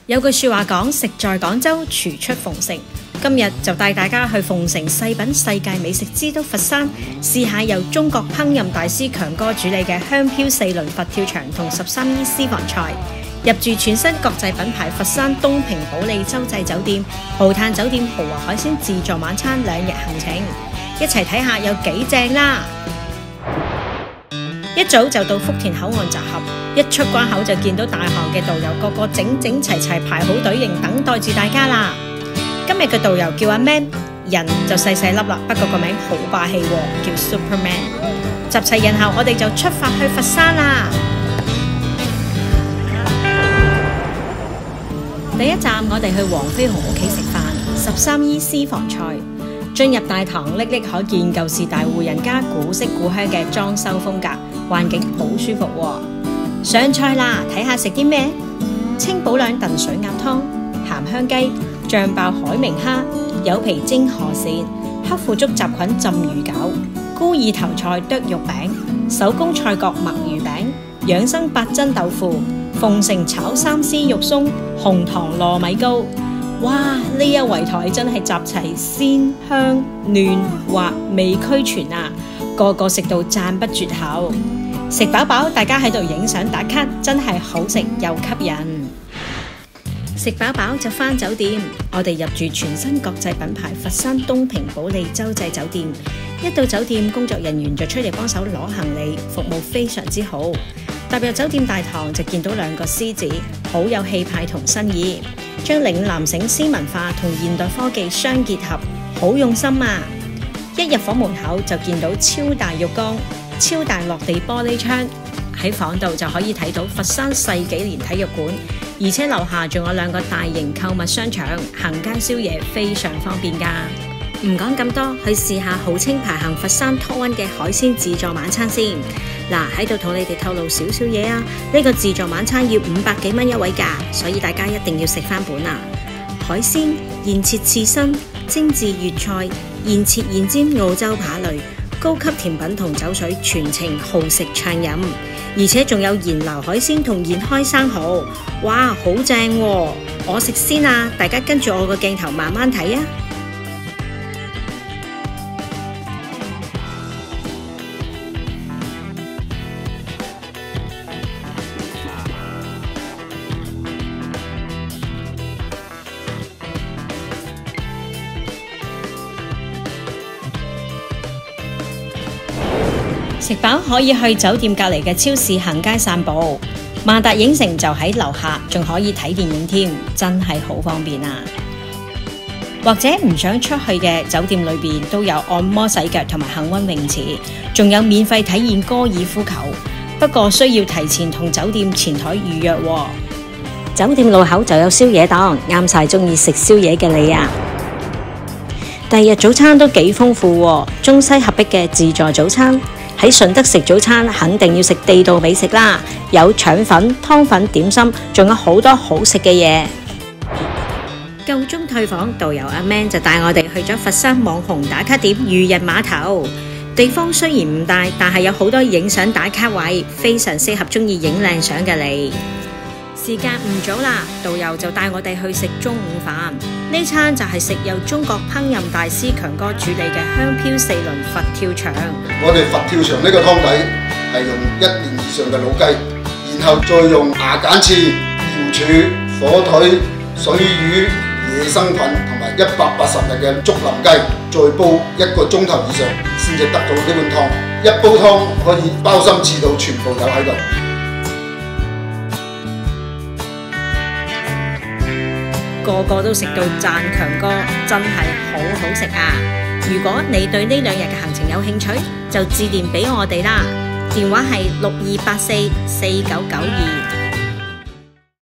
有句說話講，食在廣州，廚出鳳城。今日就帶大家去鳳城細品世界美食之都佛山，試下由中國烹飪大師強哥主理嘅香飄四輪佛跳牆同13衣私房菜。入住全新國際品牌佛山東平保利洲際酒店，豪嘆酒店豪華海鮮自助晚餐2日行程，一齊睇下有幾正啦！一早就到福田口岸集合，一出關口就見到大行嘅導遊個個整整齊齊排好隊形等待住大家啦。今日嘅導遊叫阿 Man， 人就細細粒啦，不過個名好霸氣喎，叫 Superman。集齊人後，我哋就出發去佛山啦。第一站我哋去黃飛鴻屋企食飯，13衣私房菜。進入大堂，歷歷可見舊時大戶人家古色古香嘅裝修風格，環境好舒服喎。上菜啦，睇下食啲咩？清補兩燉水鴨湯、鹹香雞、醬爆海明蝦、有皮蒸河鱔、黑腐竹雜菌浸魚餃、菇耳頭菜剁肉餅、手工菜角墨魚餅、養生八珍豆腐、鳳城炒三絲肉鬆、紅糖糯米糕。哇！呢一圍台真係集齊鮮香嫩滑味俱全啊！個個食到讚不絕口。食飽飽，大家喺度影相打卡，真係好食又吸引。食飽飽就返酒店，我哋入住全新國際品牌佛山東平保利洲際酒店。一到酒店，工作人員就出嚟幫手攞行李，服務非常之好。踏入酒店大堂就見到2個獅子，好有氣派同新意，將嶺南醒獅文化同現代科技相結合，好用心啊！一入房門口就見到超大浴缸、超大落地玻璃窗，喺房度就可以睇到佛山世紀蓮體育館，而且樓下仲有2個大型購物商場，行街宵夜非常方便㗎。唔講咁多，去試下號稱排行佛山 Top 1嘅海鮮自助晚餐先。嗱，喺度同你哋透露少少嘢啊！呢個自助晚餐要500幾蚊一位㗎，所以大家一定要食翻本啊！海鮮現切刺身、精緻粵菜、現切現煎澳洲扒類、高級甜品同酒水，全程好食暢飲，而且仲有現撈海鮮同現開生蠔，哇，好正喎！我食先啊，大家跟住我個鏡頭慢慢睇啊！食飽可以去酒店隔離嘅超市行街散步，萬達影城就喺樓下，仲可以睇電影添，真係好方便啊！或者唔想出去嘅，酒店裏邊都有按摩洗腳同埋恆溫泳池，仲有免費體驗高爾夫球，不過需要提前同酒店前台預約喎。酒店路口就有宵夜檔，啱晒中意食宵夜嘅你啊！第二日早餐都幾豐富喎，中西合璧嘅自助早餐。喺順德食早餐肯定要食地道美食啦，有腸粉、湯粉、點心，仲有好多好食嘅嘢。夠鐘退房，導遊阿 Man 就帶我哋去咗佛山網紅打卡點漁人碼頭。地方雖然唔大，但係有好多影相打卡位，非常適合中意影靚相嘅你。時間唔早啦，導遊就帶我哋去食中午飯。呢餐就係食由中國烹飪大師強哥主理嘅香飄四輪佛跳牆。 我哋佛跳牆呢個湯底係用1年以上嘅老雞，然後再用牙間翅、瑤柱、火腿、水魚、野生粉同埋180日嘅竹林雞，再煲1個鐘頭以上，先至得到呢碗湯。一煲湯可以鮑參翅到全部有喺度。 個個都食到讚強哥，真係好好食啊！如果你對呢2日嘅行程有興趣，就致電俾我哋啦，電話係62844992。